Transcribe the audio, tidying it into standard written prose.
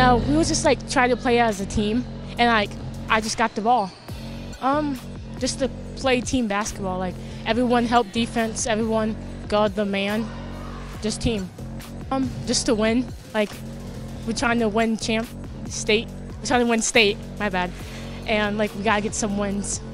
And we was just like try to play as a team, and like I just got the ball. Just to play team basketball, like everyone help defense, everyone guard the man, just team. Just to win, like we're trying to win state, my bad, and like we gotta get some wins.